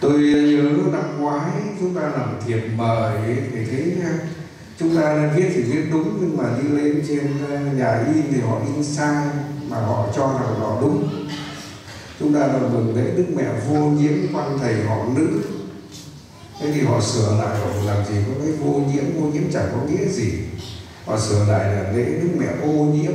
Tôi nhớ năm ngoái chúng ta làm thiệp mời thì thấy chúng ta viết thì viết đúng, nhưng mà đi lên trên nhà in thì họ in sai mà họ cho rằng họ đúng. Chúng ta là mừng lễ Đức Mẹ vô nhiễm quan thầy họ nữ. Thế thì họ sửa lại, họ làm gì có cái vô nhiễm chẳng có nghĩa gì. Họ sửa lại là lễ Đức Mẹ ô nhiễm.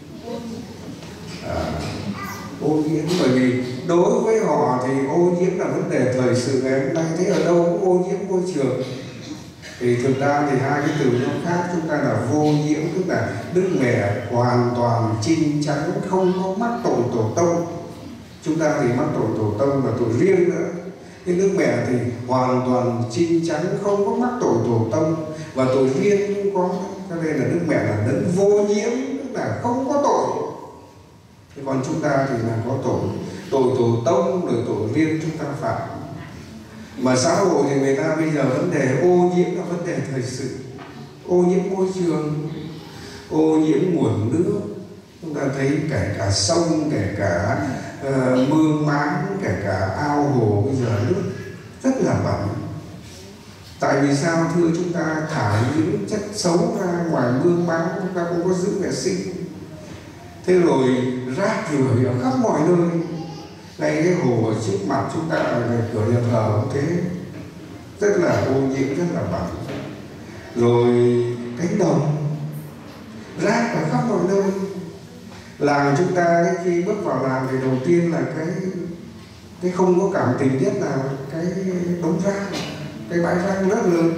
Ô nhiễm, bởi vì đối với họ thì ô nhiễm là vấn đề thời sự ngày hôm nay. Thế ở đâu cũng ô nhiễm môi trường. Thì thực ra thì hai cái từ nó khác. Chúng ta là vô nhiễm, tức là Đức Mẹ hoàn toàn chín chắn, không có mắc tội tổ tông. Chúng ta thì mắc tội tổ tông và tội riêng nữa. Nhưng Đức Mẹ thì hoàn toàn chín chắn, không có mắc tội tổ tông và tội riêng cũng có. Cho nên là Đức Mẹ là đấng vô nhiễm, tức là không có tội. Thế còn chúng ta thì là có tội tổ tông rồi tội riêng chúng ta phạm. Mà xã hội thì người ta bây giờ vấn đề ô nhiễm là vấn đề thời sự. Ô nhiễm môi trường, ô nhiễm nguồn nước. Chúng ta thấy kể cả sông, kể cả mương máng, kể cả ao hồ bây giờ nước rất là bẩn. Tại vì sao thưa, chúng ta thải những chất xấu ra ngoài mương máng, chúng ta không có giữ vệ sinh. Thế rồi rác rưởi ở khắp mọi nơi. Ngay cái hồ ở trước mặt chúng ta ở cửa nhà thờ cũng thế, rất là ô nhiễm, rất là bẩn. Rồi cánh đồng, rác ở khắp mọi nơi. Làng chúng ta khi bước vào làng thì đầu tiên là cái không có cảm tình nhất là cái đống rác, cái bãi rác rất lớn.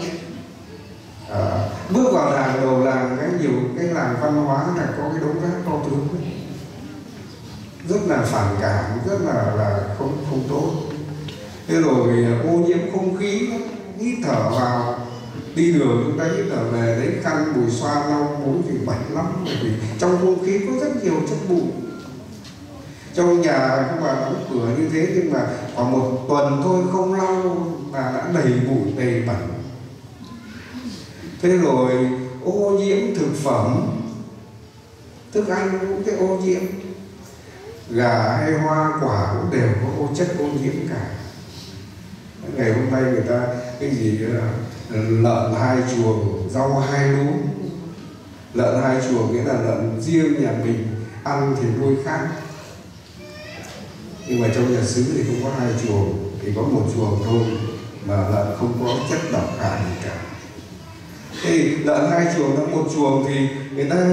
Bước vào làng, đầu làng cái làng văn hóa là có cái đống rác to tướng, rất là phản cảm, rất là không tốt. Thế rồi ô nhiễm không khí, hít thở vào, đi đường chúng ta hít thở về lấy khăn bùi xoa lau mũi thì bẩn lắm, bởi vì trong không khí có rất nhiều chất bụi. Trong nhà các bạn đóng cửa như thế, nhưng mà khoảng một tuần thôi không lau mà đã đầy bụi, đầy bẩn. Thế rồi ô nhiễm thực phẩm, thức ăn cũng cái ô nhiễm. Gà hay hoa quả cũng đều có chất ô nhiễm cả. Ngày hôm nay người ta cái gì lợn 2 chuồng, rau 2 luống. Lợn 2 chuồng nghĩa là lợn riêng nhà mình ăn thì nuôi khác. Nhưng mà trong nhà xứ thì không có 2 chuồng, thì có 1 chuồng thôi, mà lợn không có chất độc hại gì cả. Thì lợn 2 chuồng, nó 1 chuồng thì người ta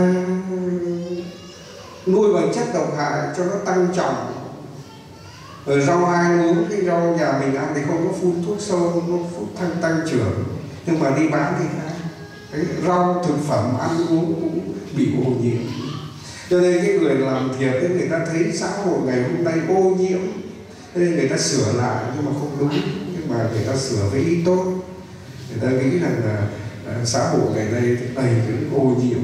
nuôi bằng chất độc hại cho nó tăng trọng. Rồi rau 2 luống, cái rau nhà mình ăn thì không có phun thuốc sâu, nó phun tăng trưởng, nhưng mà đi bán thì khác. Cái rau thực phẩm ăn uống cũng bị ô nhiễm. Cho nên cái người làm thiệp ấy, người ta thấy xã hội ngày hôm nay ô nhiễm, cho nên người ta sửa lại, nhưng mà không đúng. Nhưng mà người ta sửa với ý tốt. Người ta nghĩ rằng là xã hội ngày nay đầy những ô nhiễm.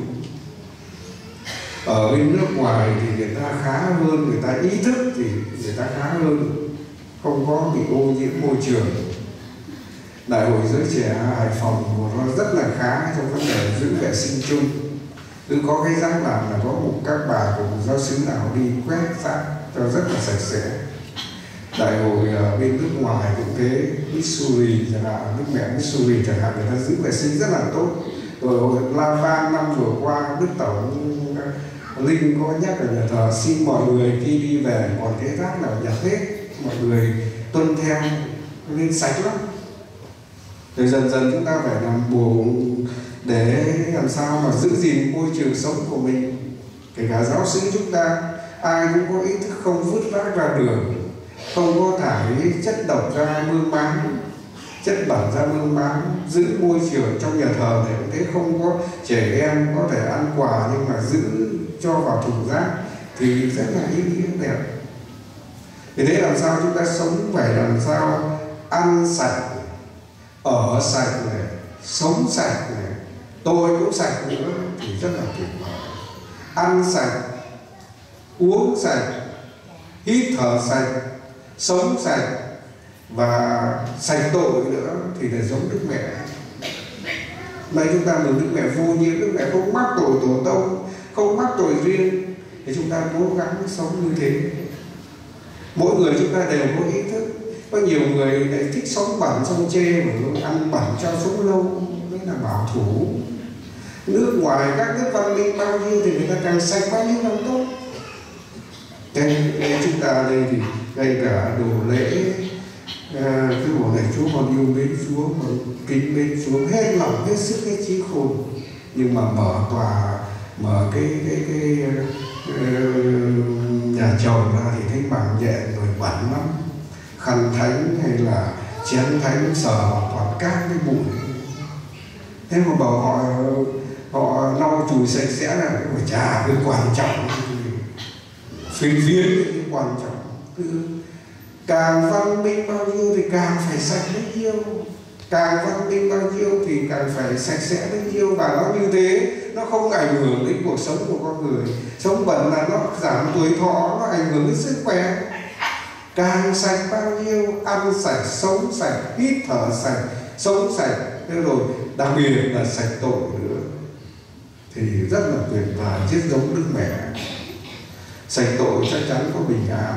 Ở bên nước ngoài thì người ta khá hơn, người ta ý thức thì người ta khá hơn, không có bị ô nhiễm môi trường. Đại hội Giới Trẻ Hải Phòng nó rất là khá trong vấn đề giữ vệ sinh chung. Cứ có cái rác làm là có một các bà của giáo sứ nào đi quét rác cho rất là sạch sẽ. Đại hội bên nước ngoài cũng thế, Missouri chẳng hạn, nước mẹ Missouri chẳng hạn, người ta giữ vệ sinh rất là tốt. Rồi La Vang năm vừa qua, Đức Tổng Linh có nhắc ở nhà thờ xin mọi người khi đi về còn cái rác nào nhặt hết, mọi người tuân theo nên sạch lắm. Rồi dần dần chúng ta phải làm buồng để làm sao mà giữ gìn môi trường sống của mình. Kể cả giáo sứ chúng ta, ai cũng có ý thức không vứt rác ra đường, không có thải chất độc ra mương máng, chất bẩn ra mương máng, giữ môi trường trong nhà thờ để thế không có trẻ em có thể ăn quà nhưng mà giữ cho vào thùng rác thì rất là ý nghĩa đẹp. Thì thế làm sao chúng ta sống phải làm sao ăn sạch, ở sạch này, sống sạch này, tôi cũng sạch nữa thì rất là tuyệt vời. Ăn sạch, uống sạch, hít thở sạch, sống sạch và sạch tội nữa thì là giống Đức Mẹ. Nay chúng ta mừng Đức Mẹ vô nhiễm, Đức Mẹ không mắc tội tổ tông, không mắc tội riêng, thì chúng ta cố gắng sống như thế. Mỗi người chúng ta đều có ý thức. Có nhiều người lại thích sống bẩn xong chê mà ăn bẩn cho sống lâu, đấy là bảo thủ. Nước ngoài các nước văn minh bao nhiêu thì người ta càng sạch bao nhiêu càng tốt. Đây chúng ta đây thì ngay cả đồ lễ, cái bộ này Chúa còn yêu mến Chúa, còn kính mến Chúa, hết lòng hết sức hết trí khôn, nhưng mà mở tòa, mở cái nhà chồng ra thì thấy bằng nhẹ rồi bẩn lắm. Khăn thánh hay là chén thánh sờ toàn các cái bụi. Thế mà bảo họ lau chùi sạch sẽ là phải chả cái quan trọng, phiên cái quan trọng. Càng văn minh bao nhiêu thì càng phải sạch bấy nhiêu, càng văn minh bao nhiêu thì càng phải sạch sẽ bấy nhiêu. Và nó như thế, nó không ảnh hưởng đến cuộc sống của con người. Sống bẩn là nó giảm tuổi thọ, nó ảnh hưởng đến sức khỏe. Càng sạch bao nhiêu, ăn sạch, sống sạch, hít thở sạch, sống sạch, thế rồi đặc biệt là sạch tội nữa, thì rất là tuyệt vời, chết giống Đức Mẹ. Sạch tội chắc chắn có bình an.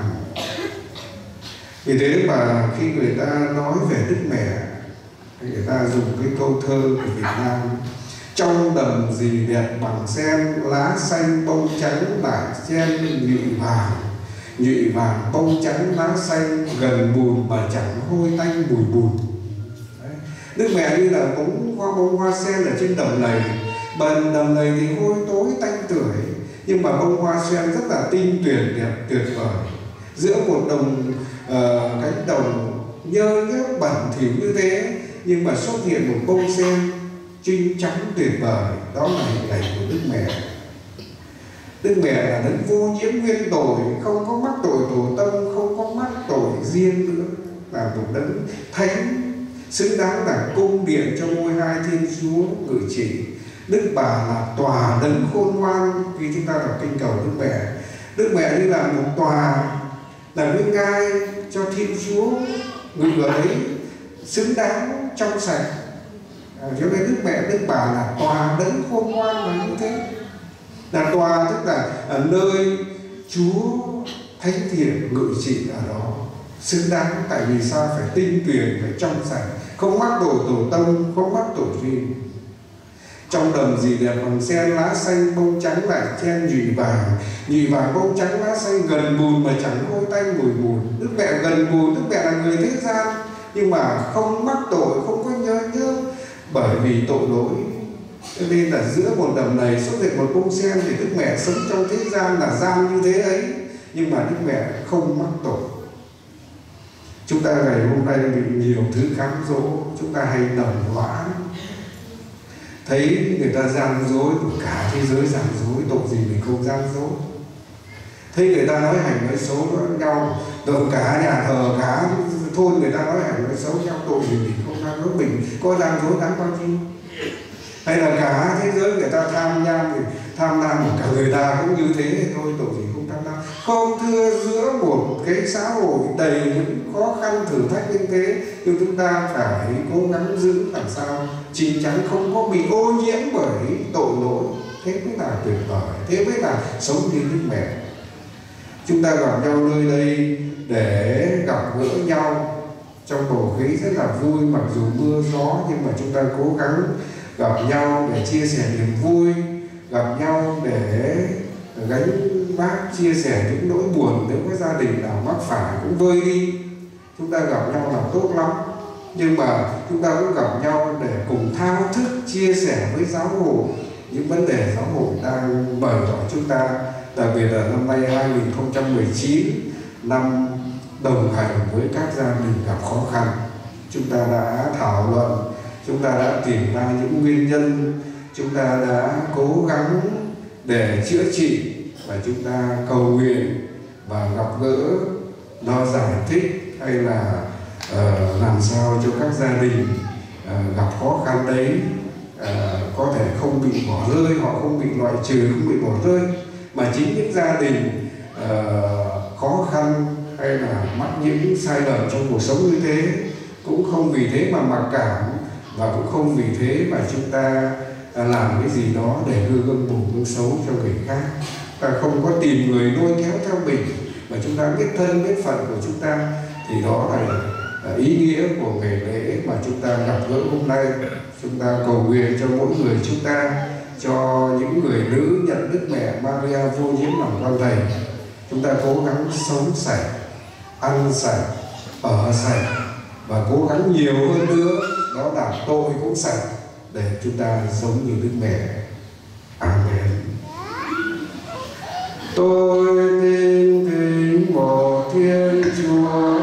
Vì thế mà khi người ta nói về Đức Mẹ, người ta dùng cái câu thơ của Việt Nam: trong đầm gì đẹp bằng sen, lá xanh bông trắng lại chen nhụy vàng. Nhụy vàng bông trắng lá xanh, gần bùn mà chẳng hôi tanh mùi bùn. Đấy. Đức Mẹ như là bông hoa sen ở trên đầm lầy. Đầm lầy thì hôi tối tanh tưởi, nhưng mà bông hoa sen rất là tinh tuyển đẹp tuyệt vời. Giữa một cánh đồng nhơ nhớp bẩn thỉu như thế, nhưng mà xuất hiện một bông sen trinh trắng tuyệt vời. Đó là hình ảnh của Đức Mẹ. Đức Mẹ là đấng vô nhiễm nguyên tội, không có mắc tội tổ tông, không có mắc tội riêng nữa, là một đấng thánh, xứng đáng là cung điện cho ngôi hai Thiên Chúa ngự trị. Đức Bà là tòa đấng khôn ngoan. Khi chúng ta đọc kinh cầu Đức Mẹ như là một tòa, là cái ngai cho Thiên Chúa ngự ở đấy, xứng đáng trong sạch. Cho nên Đức Bà là tòa đấng khôn ngoan là như thế. Là tòa tức là ở nơi Chúa thánh thiện ngự trị ở đó, xứng đáng. Tại vì sao? Phải tinh tuyền, phải trong sạch, không mắc tội tổ tông, không mắc tội riêng. Trong đầm gì đẹp bằng sen, lá xanh bông trắng lại chen nhụy vàng. Nhụy vàng bông trắng lá xanh, gần bùn mà chẳng hôi tanh mùi bùn. Đức Mẹ gần bùn, Đức Mẹ là người thế gian, nhưng mà không mắc tội, không có nhớ bởi vì tội lỗi. Cho nên là giữa một đầm này xuất hiện một bông sen, thì Đức Mẹ sống trong thế gian là gian như thế ấy, nhưng mà Đức Mẹ không mắc tội. Chúng ta ngày hôm nay bị nhiều thứ cám dỗ, chúng ta hay đồng hóa, thấy người ta gian dối, cả thế giới gian dối, tội gì mình không gian dối. Thấy người ta nói hành nói xấu nhau, rồi cả nhà thờ, cả thôn người ta nói hành nói xấu nhau, tội gì mình không gian dối. Mình có gian dối đáng bao nhiêu? Hay là cả thế giới người ta tham nham, thì tham lam của cả người ta cũng như thế thôi, tội gì không tham lam. Không thưa, giữa một cái xã hội đầy những khó khăn thử thách như thế, nhưng chúng ta phải cố gắng giữ làm sao chín chắn, không có bị ô nhiễm bởi tội lỗi. Thế mới là tuyệt vời, thế mới là sống như Đức Mẹ. Chúng ta gặp nhau nơi đây để gặp gỡ nhau trong bầu khí rất là vui, mặc dù mưa gió, nhưng mà chúng ta cố gắng gặp nhau để chia sẻ niềm vui, gặp nhau để gánh vác, chia sẻ những nỗi buồn. Nếu có gia đình nào mắc phải cũng vơi đi. Chúng ta gặp nhau là tốt lắm, nhưng mà chúng ta cũng gặp nhau để cùng thao thức chia sẻ với giáo hội những vấn đề giáo hội đang mời gọi chúng ta. Đặc biệt là năm nay 2019, năm đồng hành với các gia đình gặp khó khăn, chúng ta đã thảo luận, chúng ta đã tìm ra những nguyên nhân, chúng ta đã cố gắng để chữa trị, và chúng ta cầu nguyện và gặp gỡ, nó giải thích hay là làm sao cho các gia đình gặp khó khăn đấy có thể không bị bỏ rơi, họ không bị loại trừ, không bị bỏ rơi, mà chính những gia đình khó khăn hay là mắc những sai lầm trong cuộc sống như thế cũng không vì thế mà mặc cảm, và cũng không vì thế mà chúng ta làm cái gì đó để gương bùn gương xấu cho người khác. Ta không có tìm người lôi kéo theo mình, mà chúng ta biết thân biết phận của chúng ta, thì đó là ý nghĩa của ngày lễ mà chúng ta gặp gỡ hôm nay. Chúng ta cầu nguyện cho mỗi người chúng ta, cho những người nữ nhận Đức Mẹ Maria vô nhiễm làm con thầy. Chúng ta cố gắng sống sạch, ăn sạch, ở sạch và cố gắng nhiều hơn nữa, đó là tôi cũng sạch, để chúng ta giống như Đức Mẹ. Amen. Tôi tin kính một Thiên Chúa,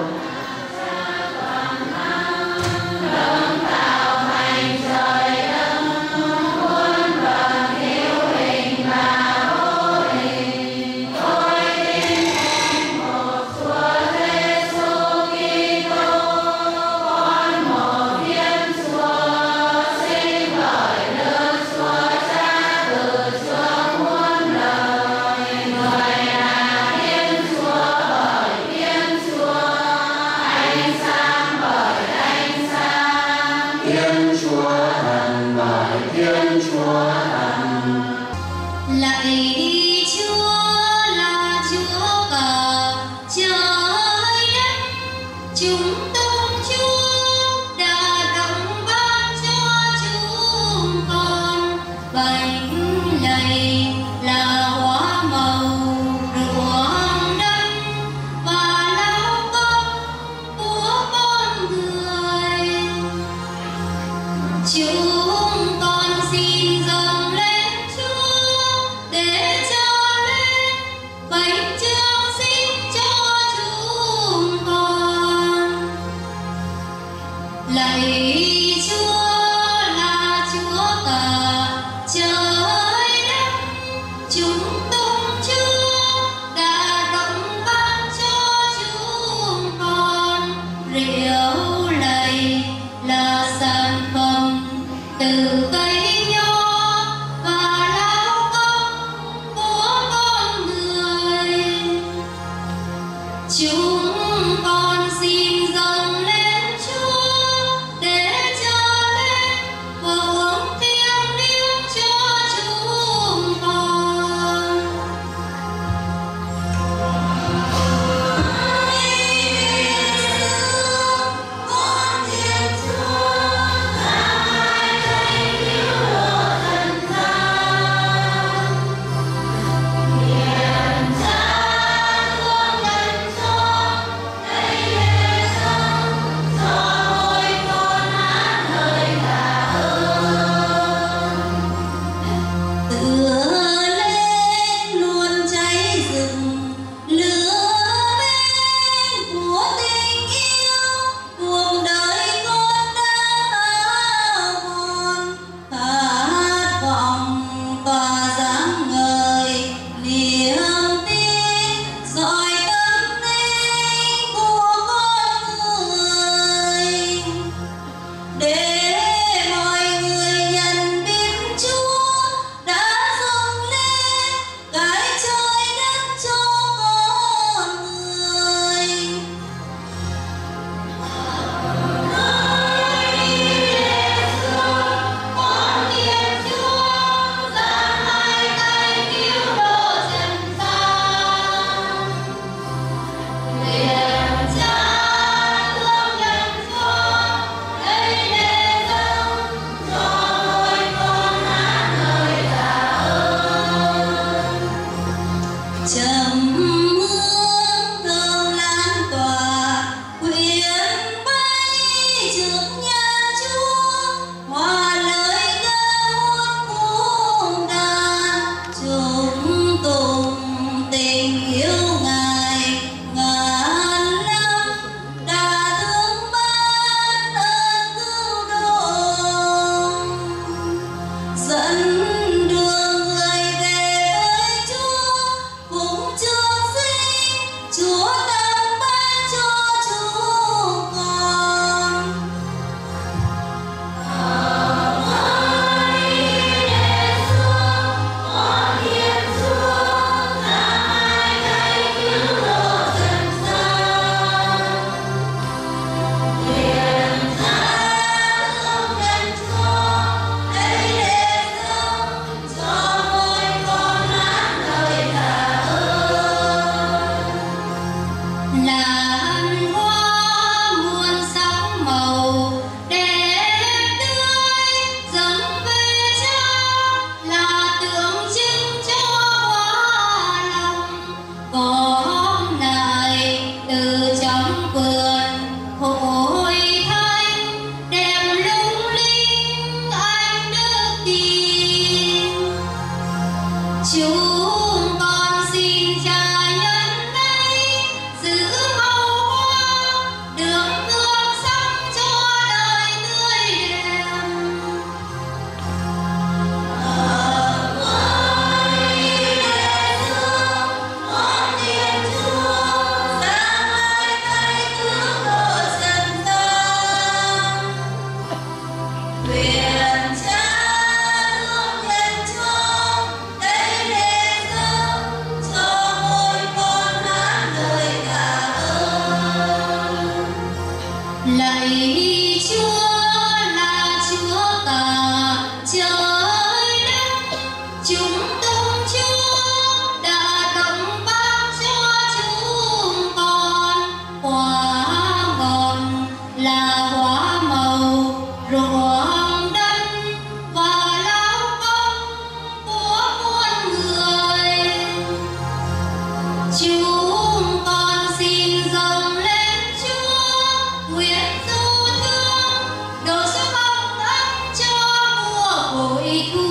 Chúng con xin dâng lên Chúa nguyện du thương đổ xuống bóng ân cho mùa bội thu.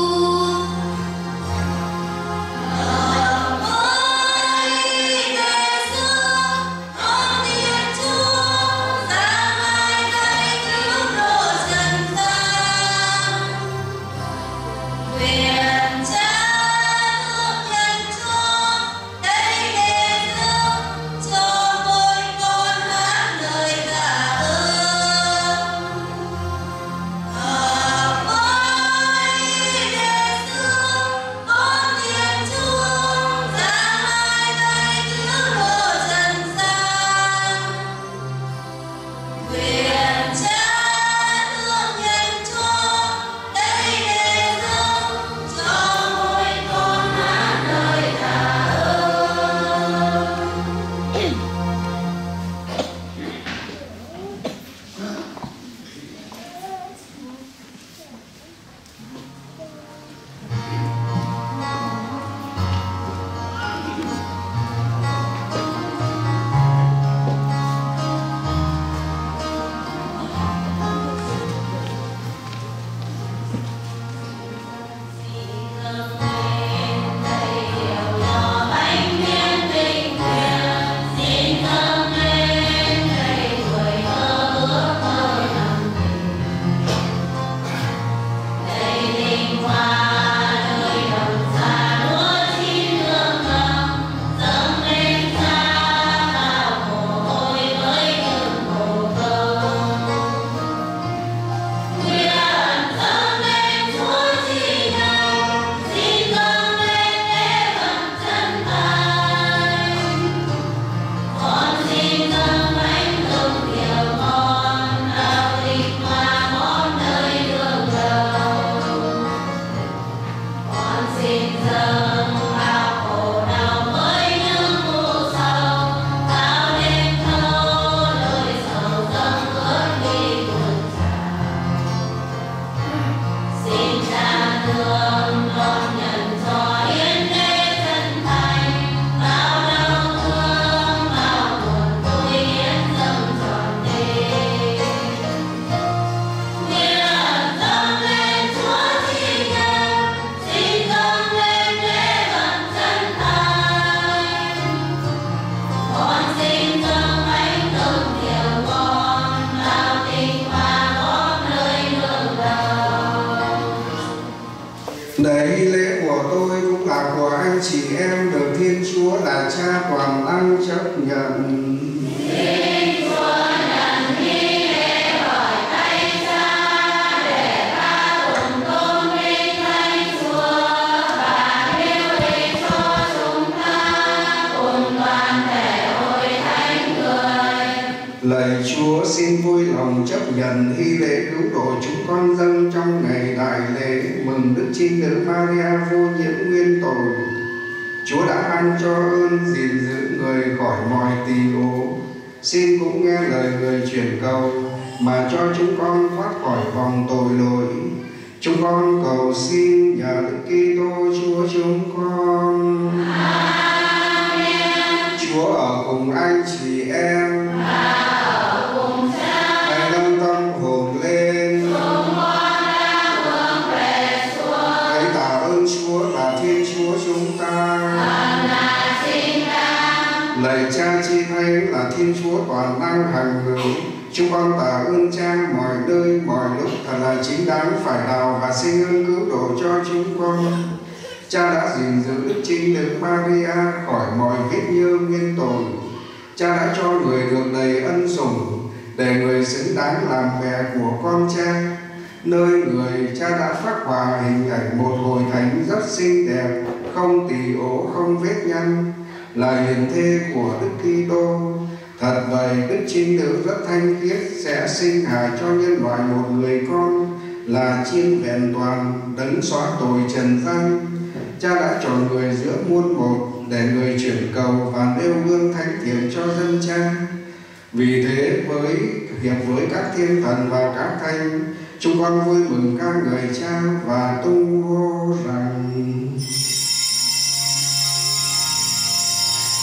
Này lễ của tôi cũng là của anh chị em được Thiên Chúa là Cha toàn năng chấp nhận. Thiên Chúa nhận nghi lễ bởi tay Cha để ta cùng tôn vinh Thánh Chúa và hiếu ích cho chúng ta cùng toàn thể hội thánh người. Lạy Chúa, xin vui lòng chấp nhận hy lễ cứu độ chúng con dâng trong ngày đại lễ mừng Đức Trinh Nữ Maria vô nhiễm nguyên tội. Chúa đã ban cho ơn gìn giữ người khỏi mọi tỳ ố. Xin cũng nghe lời người chuyển cầu mà cho chúng con thoát khỏi vòng tội lỗi. Chúng con cầu xin nhờ Đức Kitô Chúa chúng con. Amen. Chúa ở cùng anh chị em. Hãy nâng tâm hồn lên. Hãy tạ ơn Chúa là Thiên Chúa chúng ta. Lạy Cha chi thánh là Thiên Chúa toàn năng hằng hữu, chúng con tạ ơn Cha mọi nơi mọi lúc thật là chính đáng phải đào và xin ơn cứu độ cho chúng con. Cha đã gìn giữ Đức Trinh Nữ Maria khỏi mọi vết nhơ nguyên tội. Cha đã cho người được đầy ân sủng để người xứng đáng làm mẹ của con Cha. Nơi người, Cha đã phác họa hình ảnh một hội thánh rất xinh đẹp, không tỳ ố, không vết nhăn, là hiền thê của Đức Kitô. Thật vậy, Đức Trinh Nữ rất thanh khiết sẽ sinh hài cho nhân loại một người con là chiên vẹn toàn, đấng xóa tội trần gian. Cha đã chọn người giữa muôn một để người chuyển cầu và nêu gương thánh thiện cho dân Cha. Vì thế hiệp với các thiên thần và các thánh, chúng con vui mừng ca ngợi Cha và tung hô rằng: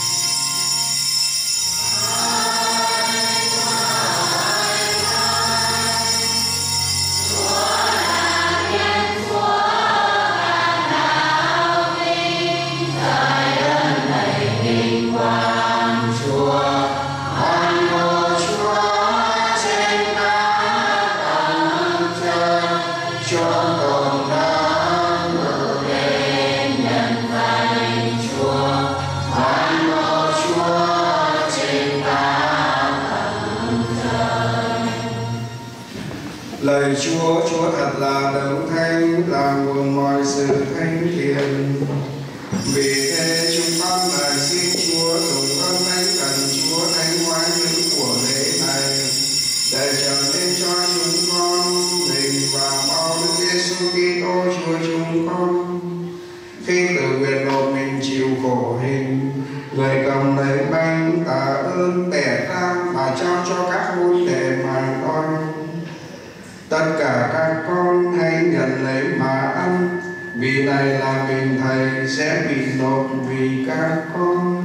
Lạy Chúa, Chúa thật là đấng thánh, là nguồn mọi sự thánh thiện. Vì thế chúng con lại xin Chúa dùng ơn thánh thần Chúa thánh hóa những của lễ này để trở nên cho chúng con mình và bao Đức Giêsu Kitô Chúa chúng con. Khi tự nguyện nộp mình chịu khổ hình, người cầm lấy bánh tạ ơn bẻ ra và trao cho các môn đệ mà nói: tất cả các con hãy nhận lấy mà ăn, vì này là mình Thầy sẽ bị nộp vì các con.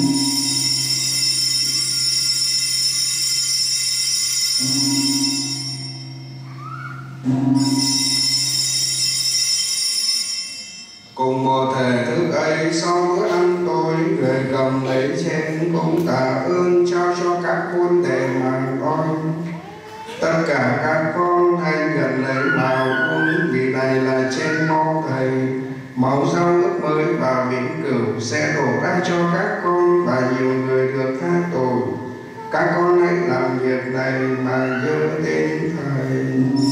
Cùng một thể thức ấy, sau bữa ăn tối, người cầm lấy chén cũng tạ ơn trao cho các môn đệ mà nói: tất cả các con hãy nhận lấy mà uống, vì này là chén máu Thầy, máu giao ước mới và vĩnh cửu sẽ đổ ra cho các con và nhiều người được tha tội. Các con hãy làm việc này mà nhớ đến Thầy.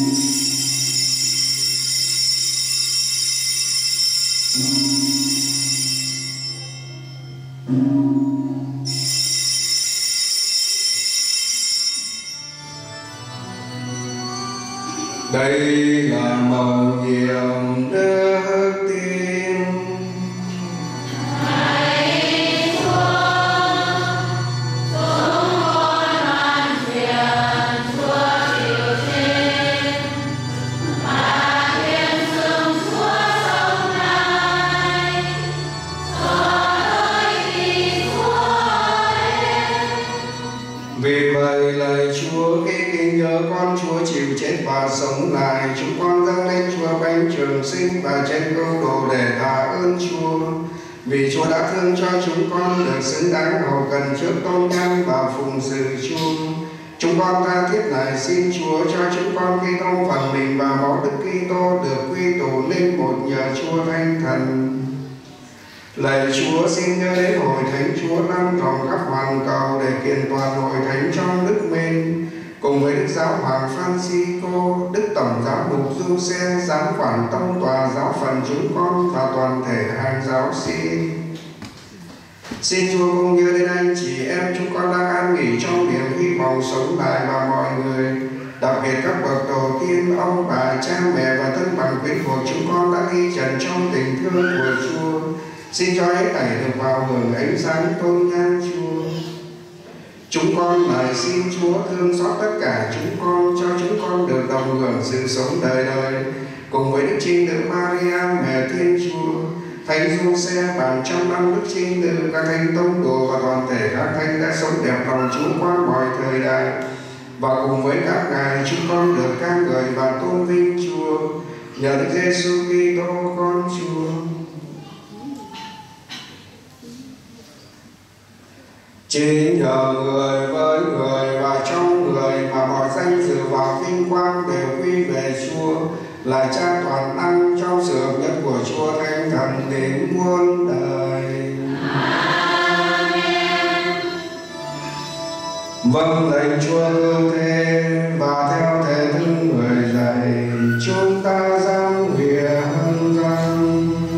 Đây là mầu nhiệm đức tin. Hãy Chúa, chúng con hoàn thiện Chúa chịu chết, mà thiên xưng Chúa sống lại, cho tới khi Chúa đến. Vì vậy lạy Chúa, khi kính nhớ con Chúa chịu chết và sống lại, chúng con dâng lên Chúa bánh trường sinh và chén câu đồ để tạ ơn Chúa. Vì Chúa đã thương cho chúng con được xứng đáng hầu cần trước tôn nhân và phụng sự Chúa. Chúng con tha thiết lại xin Chúa cho chúng con khi thông phần mình và máu Đức Kitô được quy tụ lên một nhờ Chúa Thánh Thần. Lạy Chúa, xin nhớ đến hội thánh Chúa lan rộng khắp hoàn cầu để kiện toàn hội thánh trong đức mình, cùng với Đức Giáo Hoàng Francisco, Đức Tổng Giáo mục Giuse, Giám quản Tông tòa giáo phận chúng con và toàn thể hàng giáo sĩ. Xin Chúa cũng nhớ đến anh chị em chúng con đang an nghỉ trong niềm hy vọng sống lại và mọi người, đặc biệt các bậc tổ tiên, ông bà, cha mẹ và thân bằng quyến thuộc chúng con đã đi trần trong tình thương của Chúa. Xin cho hết thảy được vào hưởng ánh sáng tôn nhan Chúa. Chúng con lại xin Chúa thương xót tất cả chúng con, cho chúng con được đồng hưởng sự sống đời đời, cùng với Đức Trinh Nữ Maria, Mẹ Thiên Chúa, Thánh Giuse, bạn trong năm Đức Trinh Nữ, các thánh tông đồ và toàn thể các thánh đã sống đẹp lòng Chúa qua mọi thời đại. Và cùng với các ngài, chúng con được ca ngợi và tôn vinh Chúa, nhờ Đức Giêsu Kitô con Chúa. Chỉ nhờ người với người và trong người mà mọi danh dự và vinh quang đều quy về Chúa, là Cha toàn năng trong sự hợp nhất của Chúa Thánh Thần đến muôn đời. Amen. Vâng lệnh Chúa như thế, và theo thể thức người dạy, chúng ta dám nguyện rằng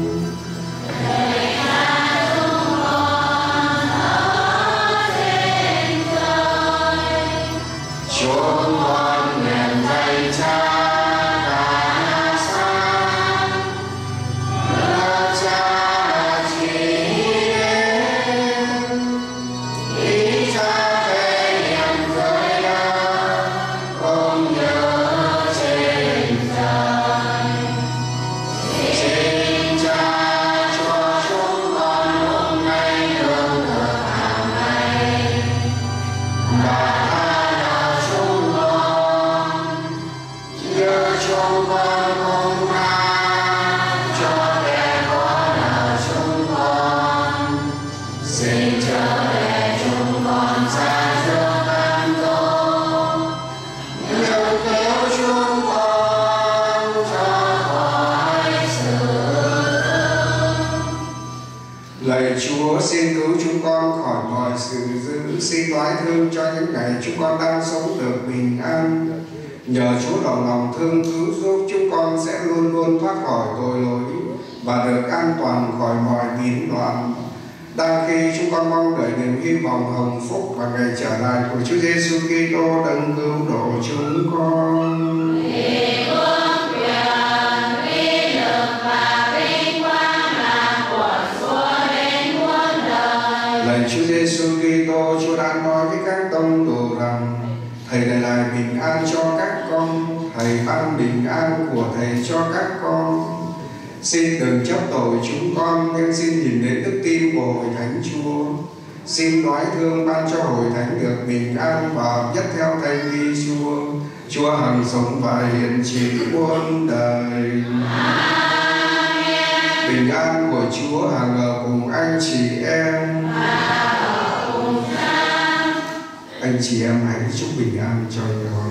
xin cứu chúng con khỏi mọi sự dữ, xin toái thương cho những ngày chúng con đang sống được bình an. Nhờ Chúa đồng lòng thương cứu giúp, chúng con sẽ luôn luôn thoát khỏi tội lỗi và được an toàn khỏi mọi biến loạn. Đang khi chúng con mong đợi niềm hy vọng hồng phúc và ngày trở lại của Chúa Giêsu Kitô đấng cứu độ chúng con. Lạy Chúa Giêsu Kitô, Chúa đã nói với các tông đồ rằng: Thầy để lại bình an cho các con, Thầy ban bình an của Thầy cho các con. Xin đừng chấp tội chúng con, nhưng xin nhìn đến đức tin của Hội Thánh Chúa. Xin nói thương ban cho Hội Thánh được bình an và nhất theo Thánh ý Chúa. Chúa hằng sống và hiện trị muôn đời. Bình an của Chúa hằng ở cùng anh chị em. Anh chị em hãy chúc bình an cho nhau.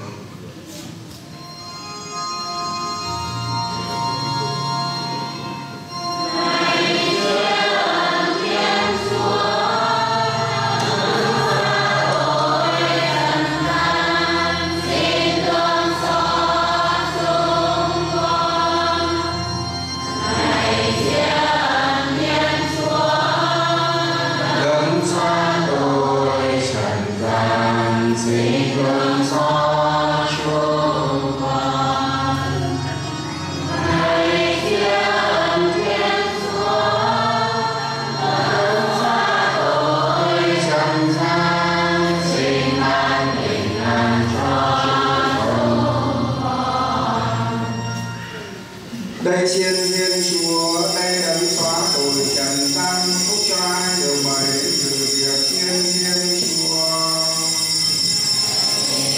Đây chiên thiên Chúa, đây đấng xóa tội trần gian, phúc cho ai đều mời đến dự tiệc chiên thiên Chúa.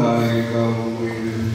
lời cầu nguyện.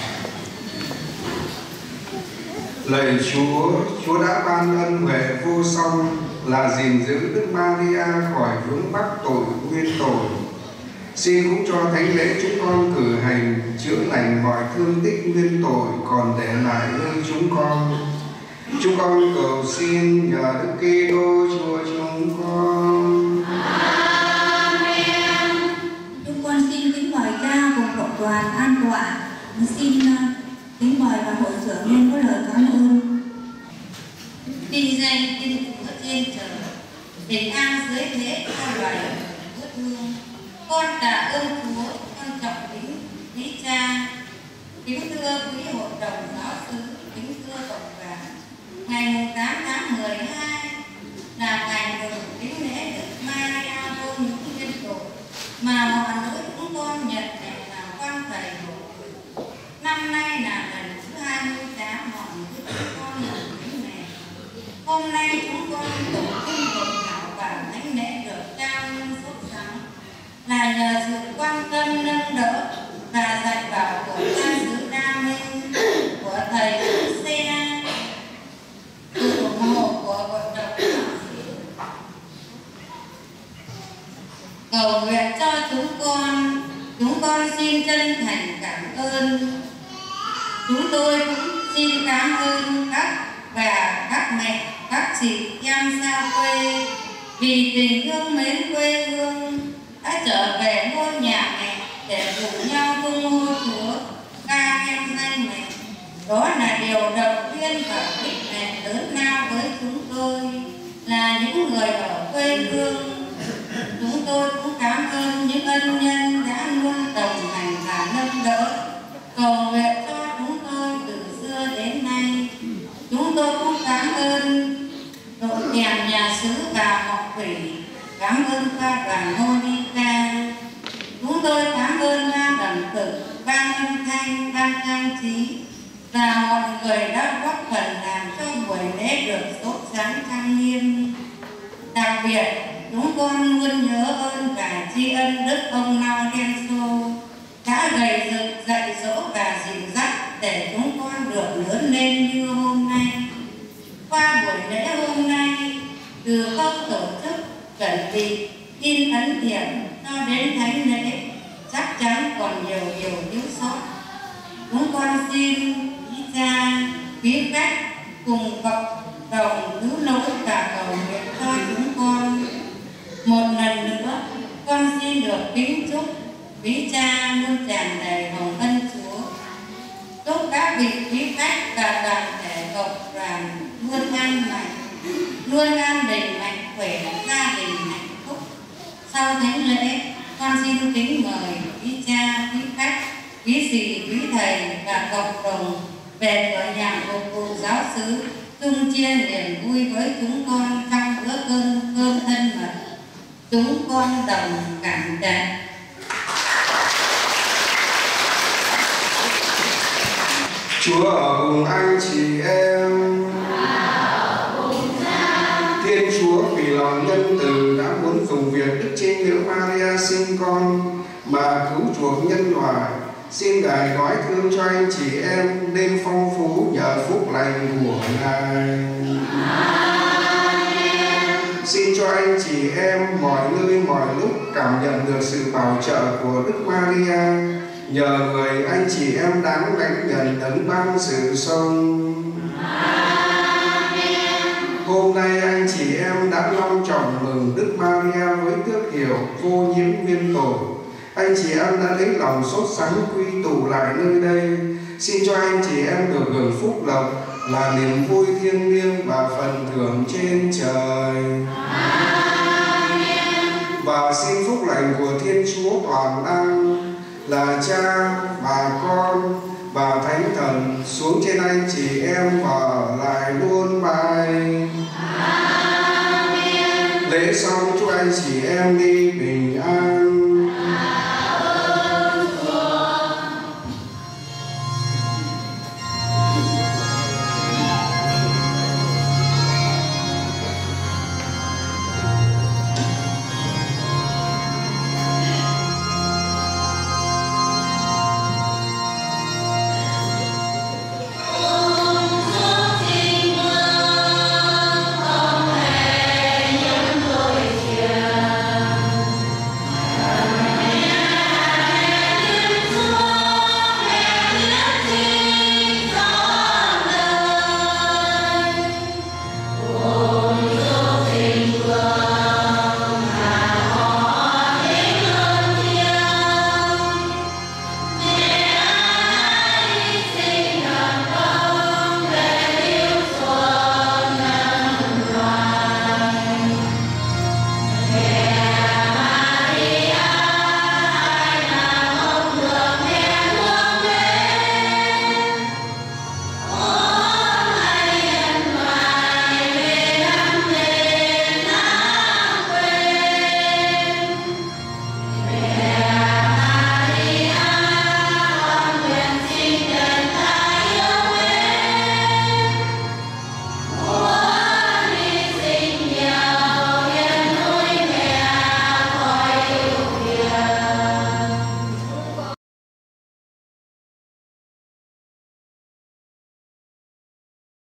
Lạy Chúa, Chúa đã ban ân huệ vô song là gìn giữ Đức Maria khỏi vướng mắc tội nguyên tội. Xin cũng cho thánh lễ chúng con cử hành chữa lành mọi thương tích nguyên tội còn để lại nơi chúng con. Chúng con cầu xin nhờ Đức Kitô Chúa chúng con. Amen. Chúng con xin kính mời cha cùng cộng đoàn an tọa. Xin kính mời và hội trưởng nên có lời cảm ơn. Vinh danh Thiên Chúa trên trời, bình an dưới thế cho loài quốc thương. Con tạ ơn Chúa, con trọng quý cha, kính thưa quý hội đồng giáo xứ, kính thưa cộng đoàn. Ngày 8 tháng 12 là ngày mừng kính lễ Đức Maria vô những nguyên tội mà mọi người chúng con nhận nhận là quan thầy hộ. Năm nay là lần thứ 28 mọi người chúng con nhận kính lễ. Hôm nay chúng con tổ chức hội thảo và thánh lễ được trao nhân sốt sáng là nhờ sự quan tâm nâng đỡ và dạy bảo của cha xứ Đa Minh, của thầy Đức Xe, sự ủng hộ của hội đồng giáo xứ. Cầu nguyện cho chúng con xin chân thành cảm ơn. Chúng tôi cũng xin cảm ơn các bà, các mẹ, các chị em xa quê vì tình thương mến quê hương đã trở về ngôi nhà mẹ để cùng nhau tung hô Chúa, ca khen danh mẹ. Đó là điều động viên và khích lệ lớn lao với chúng tôi là những người ở quê hương. Chúng tôi cũng cảm ơn những ân nhân đã luôn đồng hành và nâng đỡ, cầu nguyện cho chúng tôi từ xưa đến nay. Chúng tôi cũng cảm ơn đội kèm nhà xứ và học thủy, cảm ơn ca đoàn Monica. Chúng tôi cảm ơn ban đẩm thực, ban âm thanh, ban trang trí và mọi người đã góp phần làm cho buổi lễ được sốt sáng trang nghiêm. Đặc biệt, chúng con luôn nhớ ơn và tri ân Đức ông Laurenzo đã gầy dựng, dạy dỗ và dìu dắt để chúng con được lớn lên như hôm nay. Qua buổi lễ hôm nay, từ khâu tổ chức, chuẩn bị, in ấn thiệp cho đến thánh lễ, chắc chắn còn nhiều điều thiếu sót. Chúng con xin quý cha, quý khách cùng cộng đồng cứu lỗi và cầu nguyện cho chúng con. Một lần nữa, con xin được kính chúc quý cha luôn tràn đầy hồng ân Chúa. Chúc các vị quý khách và toàn thể cộng đoàn luôn an mạnh, luôn an bình, mạnh khỏe, gia đình hạnh phúc. Sau thánh lễ, con xin kính mời quý cha, quý khách, quý dì, quý thầy và cộng đồng về cửa nhà phục vụ giáo xứ chung chia niềm vui với chúng con trong bữa cơm thân mật. Chúng con đồng cảm tạ. Chúa ở cùng anh chị em. Thiên Chúa vì lòng nhân từ đã muốn dùng việc Đức Trinh Nữ Maria sinh con mà cứu chuộc nhân loại. Xin Ngài nói thương cho anh chị em nên phong phú nhờ phúc lành của Ngài. Xin cho anh chị em mọi nơi mọi lúc cảm nhận được sự bảo trợ của Đức Maria, nhờ người anh chị em đáng lãnh nhận đấng ban sự sống. Hôm nay anh chị em đã long trọng mừng Đức Maria với tước hiệu vô nhiễm nguyên tội. Anh chị em đã lấy lòng sốt sắng quy tụ lại nơi đây. Xin cho anh chị em được hưởng phúc lộc là niềm vui thiêng liêng và phần thưởng trên trời. Và xin phúc lành của Thiên Chúa Toàn Năng là Cha, bà con và Thánh Thần xuống trên anh chị em và ở lại luôn mãi. Lễ xong chúc anh chị em đi bình an.